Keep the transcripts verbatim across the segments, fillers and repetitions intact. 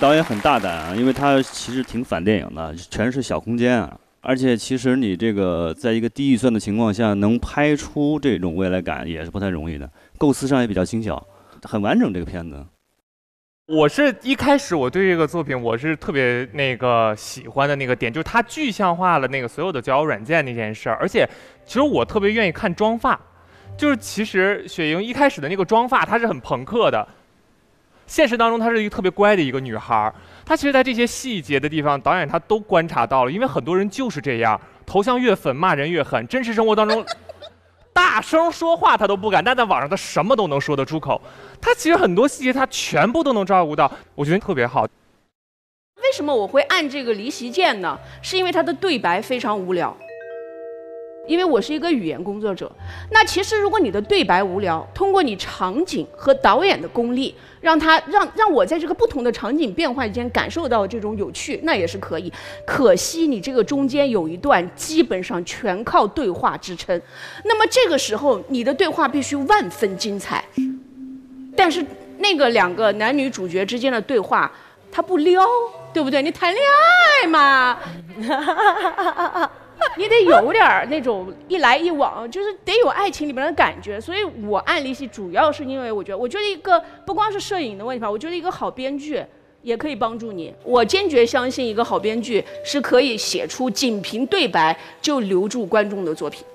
导演很大胆啊，因为他其实挺反电影的，全是小空间啊。而且其实你这个在一个低预算的情况下，能拍出这种未来感也是不太容易的，构思上也比较轻巧，很完整这个片子。 我是一开始我对这个作品我是特别那个喜欢的那个点，就是它具象化了那个所有的交友软件那件事儿，而且其实我特别愿意看妆发，就是其实雪莹一开始的那个妆发她是很朋克的，现实当中她是一个特别乖的一个女孩，她其实在这些细节的地方导演他都观察到了，因为很多人就是这样，头像越粉骂人越狠，真实生活当中大声说话他都不敢，但在网上他什么都能说得出口。他其实很多细节他全部都能照顾到，我觉得特别好。 为什么我会按这个离席键呢？是因为他的对白非常无聊。因为我是一个语言工作者，那其实如果你的对白无聊，通过你场景和导演的功力，让他让让我在这个不同的场景变换间感受到这种有趣，那也是可以。可惜你这个中间有一段基本上全靠对话支撑，那么这个时候你的对话必须万分精彩，但是那个两个男女主角之间的对话，他不撩，对不对？你谈恋爱嘛。你得有点那种一来一往，就是得有爱情里面的感觉。所以我按离席主要是因为我觉得，我觉得一个不光是摄影的问题吧，我觉得一个好编剧也可以帮助你。我坚决相信一个好编剧是可以写出仅凭对白就留住观众的作品。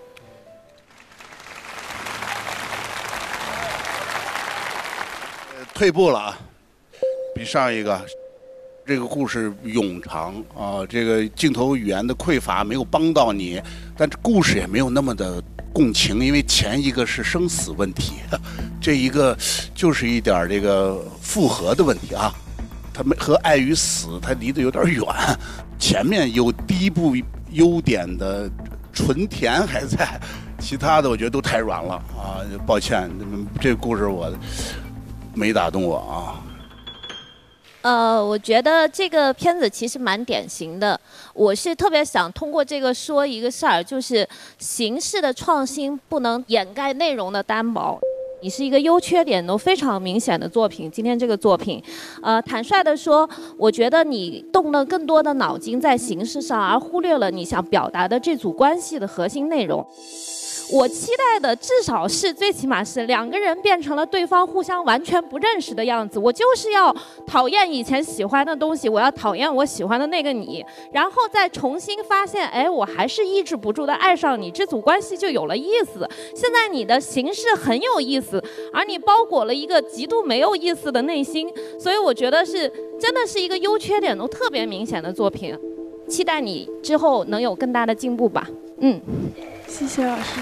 退步了啊，比上一个。这个故事冗长啊，这个镜头语言的匮乏没有帮到你，但故事也没有那么的共情，因为前一个是生死问题，这一个就是一点这个复合的问题啊，它没和爱与死它离得有点远，前面有第一部优点的纯甜还在，其他的我觉得都太软了啊，抱歉，这个故事我没打动我啊。 呃，我觉得这个片子其实蛮典型的。我是特别想通过这个说一个事儿，就是形式的创新不能掩盖内容的单薄。你是一个优缺点都非常明显的作品，今天这个作品，呃，坦率的说，我觉得你动了更多的脑筋在形式上，而忽略了你想表达的这组关系的核心内容。我期待的至少是，最起码是两个人变成了对方互相完全不认识的样子。我就是要讨厌以前喜欢的东西，我要讨厌我喜欢的那个你，然后再重新发现，哎，我还是抑制不住的爱上你，这组关系就有了意思。现在你的形式很有意思，而你包裹了一个极度没有意思的内心，所以我觉得是真的是一个优缺点都特别明显的作品。期待你之后能有更大的进步吧。嗯。 谢谢老师。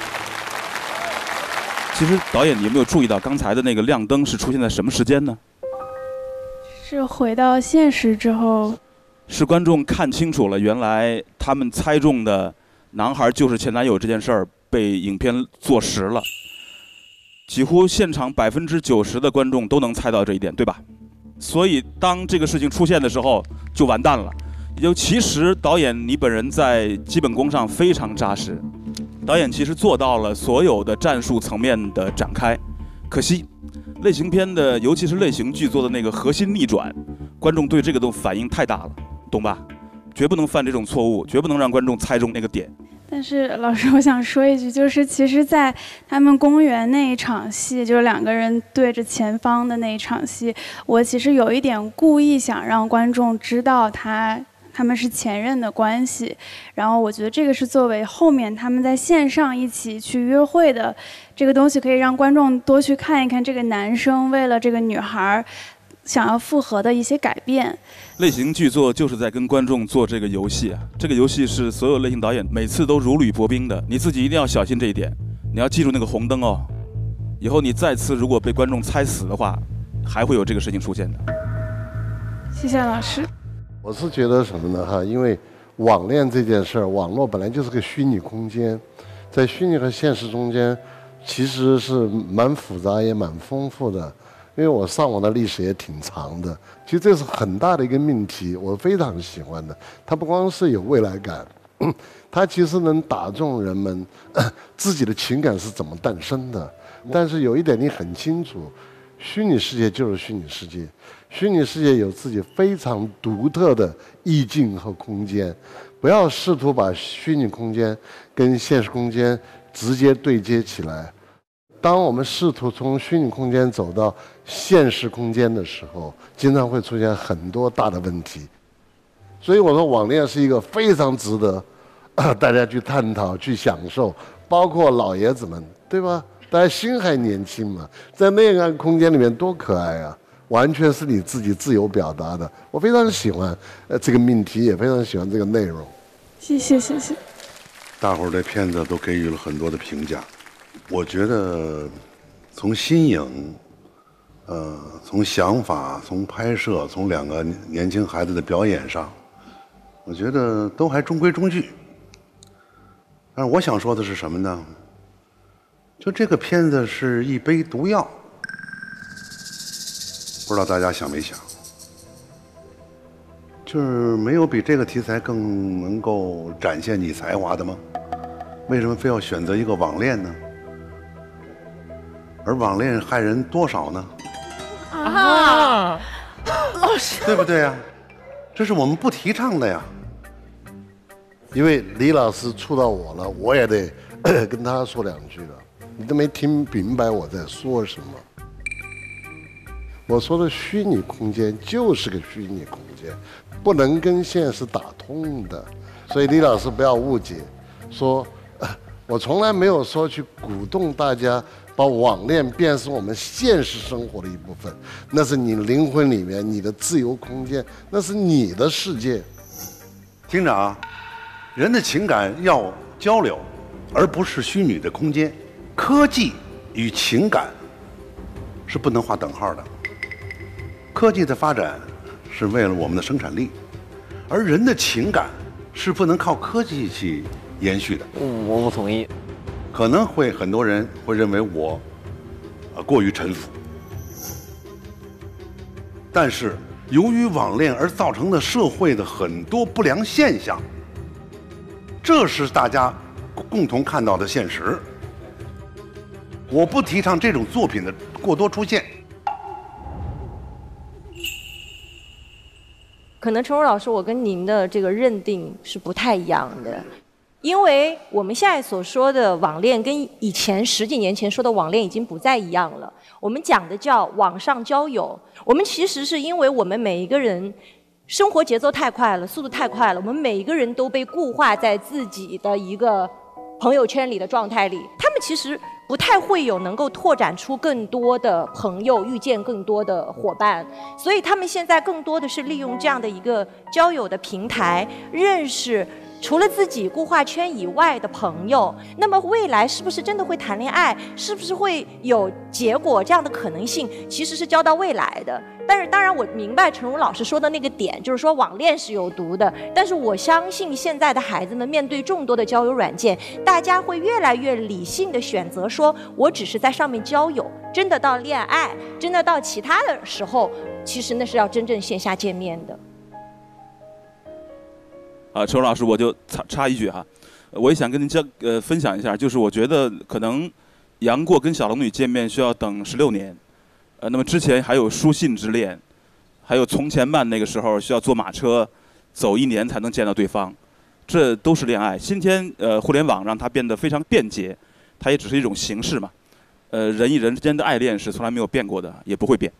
其实导演，你有没有注意到刚才的那个亮灯是出现在什么时间呢？ 是回到现实之后， 是观众看清楚了，原来他们猜中的男孩就是前男友这件事儿被影片坐实了。几乎现场百分之九十的观众都能猜到这一点，对吧？所以当这个事情出现的时候，就完蛋了。也就其实导演你本人在基本功上非常扎实，导演其实做到了所有的战术层面的展开，可惜类型片的尤其是类型剧作的那个核心逆转，观众对这个都反应太大了，懂吧？绝不能犯这种错误，绝不能让观众猜中那个点。 但是老师，我想说一句，就是其实在他们公园那一场戏，就是两个人对着前方的那一场戏，我其实有一点故意想让观众知道他他们是前任的关系，然后我觉得这个是作为后面他们在线上一起去约会的这个东西，可以让观众多去看一看这个男生为了这个女孩想要复合的一些改变。 类型剧作就是在跟观众做这个游戏啊，这个游戏是所有类型导演每次都如履薄冰的，你自己一定要小心这一点，你要记住那个红灯哦。以后你再次如果被观众猜死的话，还会有这个事情出现的。 谢谢老师。 我是觉得什么呢？哈，因为网恋这件事儿，网络本来就是个虚拟空间，在虚拟和现实中间，其实是蛮复杂也蛮丰富的。因为我上网的历史也挺长的，其实这是很大的一个命题，我非常喜欢的。它不光是有未来感，它其实能打中人们自己的情感是怎么诞生的。但是有一点你很清楚， 虚拟世界就是虚拟世界，虚拟世界有自己非常独特的意境和空间，不要试图把虚拟空间跟现实空间直接对接起来。当我们试图从虚拟空间走到现实空间的时候，经常会出现很多大的问题。所以我说，网恋是一个非常值得大家去探讨、去享受，包括老爷子们，对吧？大家心还年轻嘛，在那样空间里面多可爱啊！完全是你自己自由表达的，我非常喜欢呃这个命题，也非常喜欢这个内容。 谢谢谢谢。 大伙儿对片子都给予了很多的评价，我觉得从新颖，呃，从想法、从拍摄、从两个年轻孩子的表演上，我觉得都还中规中矩。但是我想说的是什么呢？就这个片子是一杯毒药，不知道大家想没想？就是没有比这个题材更能够展现你才华的吗？为什么非要选择一个网恋呢？而网恋害人多少呢？ 啊，老师， 对不对呀？这是我们不提倡的呀。 因为李老师触到我了，我也得跟他说两句了。你都没听明白我在说什么。我说的虚拟空间就是个虚拟空间，不能跟现实打通的。所以李老师不要误解，说我从来没有说去鼓动大家把网恋变成我们现实生活的一部分，那是你灵魂里面你的自由空间，那是你的世界。 听着啊，人的情感要交流，而不是虚拟的空间。科技与情感是不能划等号的。科技的发展是为了我们的生产力，而人的情感是不能靠科技去延续的。 我不同意。 可能会很多人会认为我呃过于臣服，但是由于网恋而造成的社会的很多不良现象，这是大家共同看到的现实。我不提倡这种作品的过多出现。 可能陈如老师，我跟您的这个认定是不太一样的，因为我们现在所说的网恋跟以前十几年前说的网恋已经不再一样了。我们讲的叫网上交友，我们其实是因为我们每一个人生活节奏太快了，速度太快了，我们每一个人都被固化在自己的一个朋友圈里的状态里，他们其实不太会有能够拓展出更多的朋友，遇见更多的伙伴，所以他们现在更多的是利用这样的一个交友的平台，认识除了自己固化圈以外的朋友。那么未来是不是真的会谈恋爱，是不是会有结果，这样的可能性其实是交到未来的。但是当然我明白陈如老师说的那个点，就是说网恋是有毒的，但是我相信现在的孩子们面对众多的交友软件，大家会越来越理性的选择说，我只是在上面交友，真的到恋爱，真的到其他的时候，其实那是要真正线下见面的。 啊，陈老师，我就插插一句哈，我也想跟您交呃分享一下，就是我觉得可能杨过跟小龙女见面需要等十六年，呃，那么之前还有书信之恋，还有从前慢那个时候需要坐马车走一年才能见到对方，这都是恋爱。今天呃互联网让它变得非常便捷，它也只是一种形式嘛，呃人与人之间的爱恋是从来没有变过的，也不会变。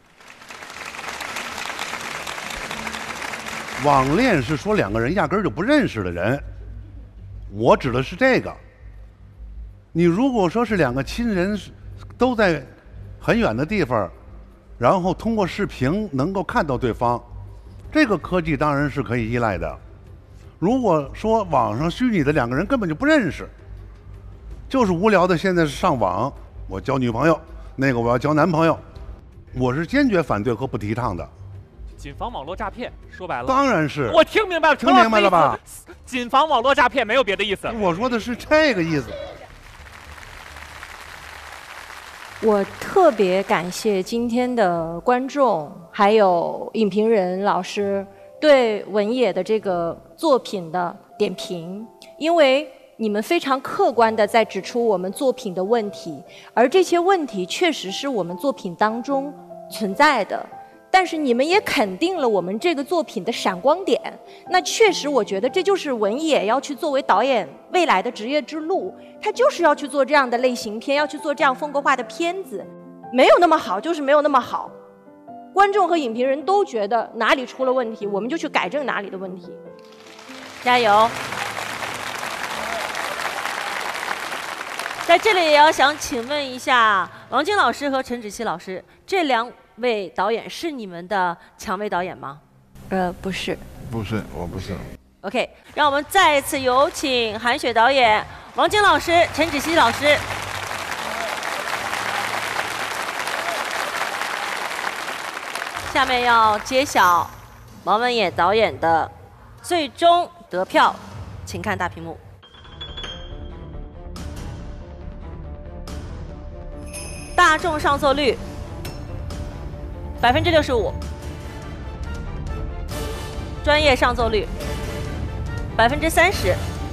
网恋是说两个人压根儿就不认识的人，我指的是这个。你如果说是两个亲人都在很远的地方，然后通过视频能够看到对方，这个科技当然是可以依赖的。如果说网上虚拟的两个人根本就不认识，就是无聊的现在是上网，我交女朋友，那个我要交男朋友，我是坚决反对和不提倡的。 谨防网络诈骗，说白了， 当然是。 我听明白了， 听明白了吧？ 谨防网络诈骗，没有别的意思。 我说的是这个意思。 我特别感谢今天的观众，还有影评人老师对文野的这个作品的点评，因为你们非常客观地在指出我们作品的问题，而这些问题确实是我们作品当中存在的。但是你们也肯定了我们这个作品的闪光点，那确实我觉得这就是文野要去作为导演未来的职业之路，他就是要去做这样的类型片，要去做这样风格化的片子，没有那么好就是没有那么好，观众和影评人都觉得哪里出了问题，我们就去改正哪里的问题，加油！在这里也要想请问一下王晶老师和陈芷溪老师，这两位导演是你们的蔷薇导演吗？ 呃，不是， 不是，我不是。 OK， 让我们再一次有请韩雪导演、王晶老师、陈芷溪老师。下面要揭晓王文野导演的最终得票，请看大屏幕。大众上座率百分之六十五，专业上座率百分之三十，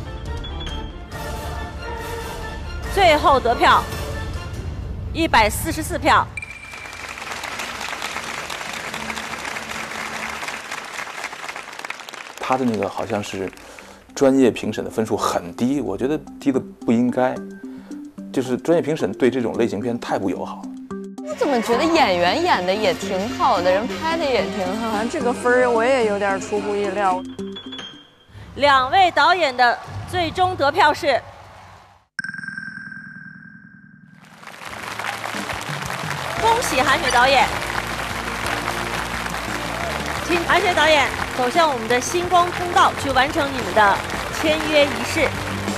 最后得票一百四十四票。 他的那个好像是专业评审的分数很低，我觉得低的不应该。就是专业评审对这种类型片太不友好。 我怎么觉得演员演的也挺好的，人拍的也挺好，这个分儿我也有点出乎意料。 两位导演的最终得票是恭喜韩雪导演，请韩雪导演走向我们的星光通道，去完成你们的签约仪式。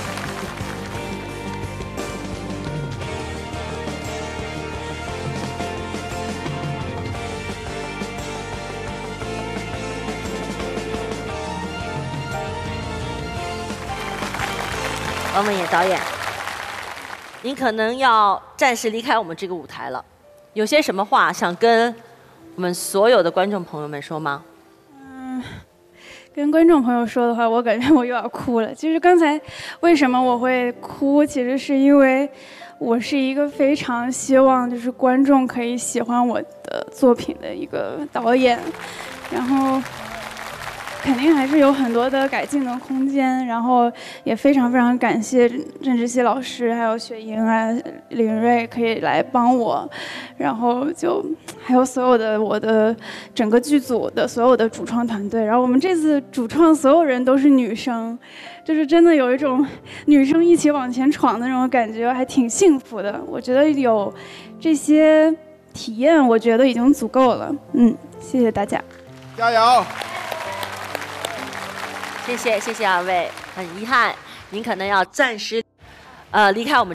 王文野导演，您可能要暂时离开我们这个舞台了，有些什么话想跟我们所有的观众朋友们说吗？ 嗯，跟观众朋友说的话，我感觉我又要哭了。其实刚才为什么我会哭，其实是因为我是一个非常希望就是观众可以喜欢我的作品的一个导演，然后肯定还是有很多的改进的空间，然后也非常非常感谢郑智希老师，还有雪莹啊、林睿可以来帮我，然后就还有所有的我的整个剧组的所有的主创团队，然后我们这次主创所有人都是女生，就是真的有一种女生一起往前闯的那种感觉，还挺幸福的。我觉得有这些体验，我觉得已经足够了。嗯，谢谢大家， 加油！ 谢谢谢谢二位，很遗憾您可能要暂时呃离开我们。